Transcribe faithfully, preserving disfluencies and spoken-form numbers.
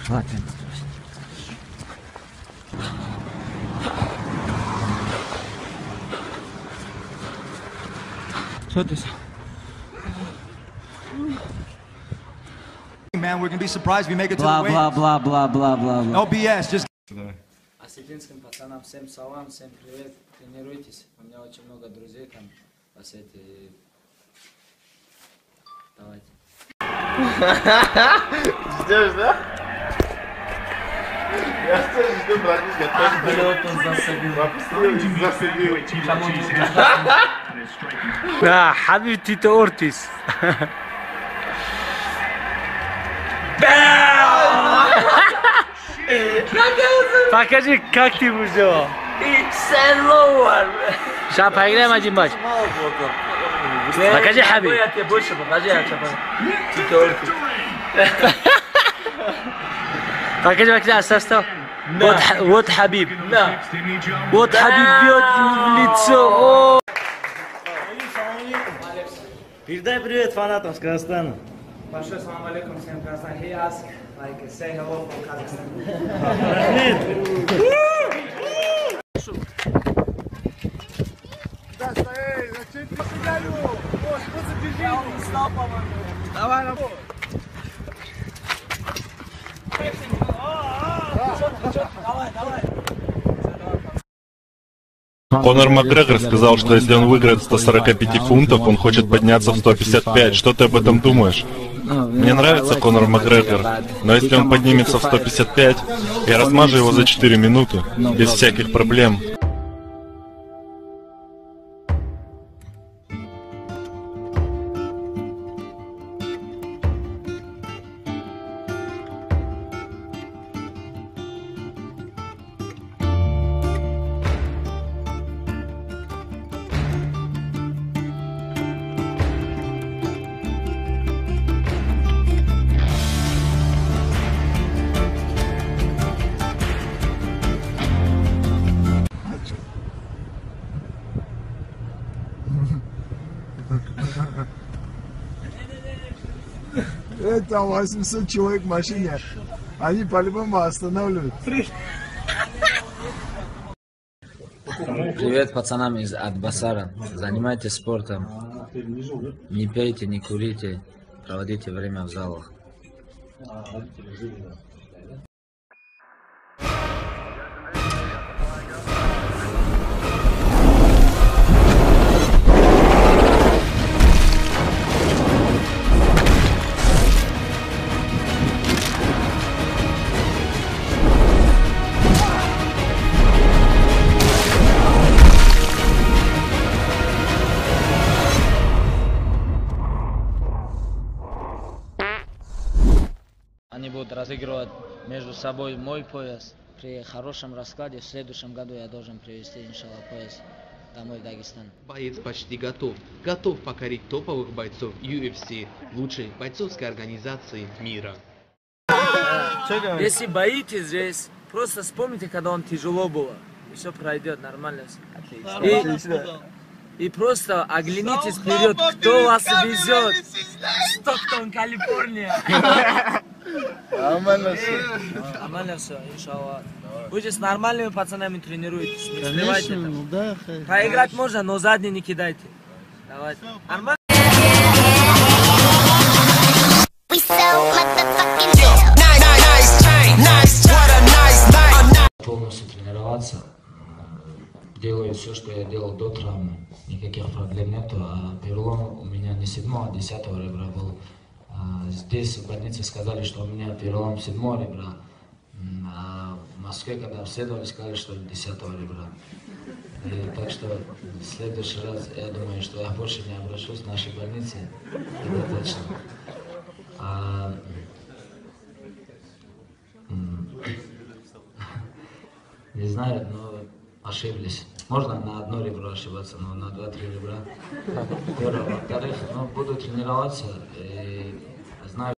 Ладно. Что ты? Man, we're gonna be surprised if we make it to Бла the бла weigh-ins. бла бла бла бла. No би эс, just. Осетинским пацанам всем салам, всем привет, тренируйтесь, у меня очень много друзей там в Осетии, давайте. Ждешь, да? Я тоже жду, братишка, тоже Вот он засадил. засадил. Да, حبيبتي تورتيس. Покажи, как ты его сделал. Сейчас поиграем один матч. Покажи, Хабиб. Я тебе больше покажи, я тебе Покажи, покажи, состав. Вот, вот Хабиб. Вот Хабиб бьет в лицо. Передай привет фанатам с Казахстана. Большой салам алейкум всем Казахстан. He asked, like, say hello from Kazakhstan. Давай, давай. Конор Макгрегор сказал, что если он выиграет сто сорок пять фунтов, он хочет подняться в сто пятьдесят пять. Что ты об этом думаешь? Мне нравится Конор Макгрегор, но если он поднимется в сто пятьдесят пять, я размажу его за четыре минуты, без всяких проблем. Это восемьсот человек в машине. Они по-любому останавливают. Привет пацанам из Атбасара. Занимайтесь спортом. Не пейте, не курите. Проводите время в залах. Они будут разыгрывать между собой мой пояс. При хорошем раскладе в следующем году я должен привезти, иншаллах, пояс домой в Дагестан. Боец почти готов. Готов покорить топовых бойцов ю эф си, лучшей бойцовской организации мира. Если боитесь здесь, просто вспомните, когда он тяжело было. И все пройдет нормально. Отлично. И, и просто оглянитесь вперед, кто вас везет. Стоктон, Калифорния. Нормально все. Нормально все, иншаллах. Вы же с нормальными пацанами тренируетесь, не сливайте там. Да, Проиграть можно, но задний не кидайте. Давайте. Нормально? Полностью тренироваться. Делаю все, что я делал до травмы. Никаких проблем нету. А перелом у меня не седьмого, а десятого ребра был. А здесь в больнице сказали, что у меня перелом седьмого ребра. А в Москве, когда обследовали, сказали, что десятого ребра. И так что в следующий раз я думаю, что я больше не обращусь в нашей больнице. Это точно. А... Не знаю, но ошиблись. Можно на одно ребро ошибаться, но на два-три ребра. Во-вторых, ну, буду тренироваться и знаю.